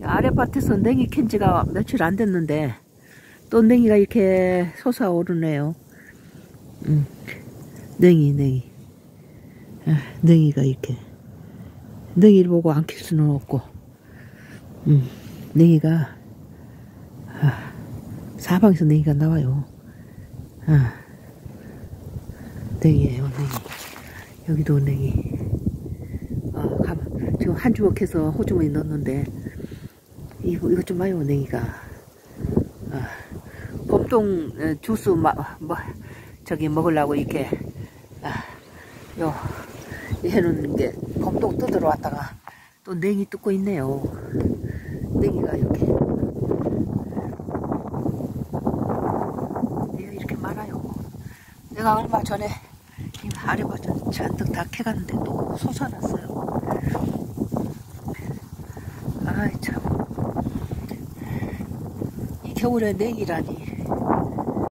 아랫밭에서 냉이 캔 지가 며칠 안 됐는데 또 냉이가 이렇게 솟아오르네요. 냉이. 냉이가 이렇게. 냉이를 보고 안 킬 수는 없고. 냉이가 사방에서 냉이가 나와요. 냉이에요, 냉이. 여기도 냉이. 지금 한 주먹해서 호주머니 넣었는데 이거 좀 봐요, 냉이가. 봄동 주스 저기 먹으려고 이렇게 해놓는 게 봄동 뜯으러 왔다가 또 냉이 뜯고 있네요. 냉이가 이렇게 이렇게 많아요. 내가 얼마 전에 아래밭을 잔뜩 다 캐갔는데 또 솟아났어요. 아이 참, 이 겨울에 냉이라니.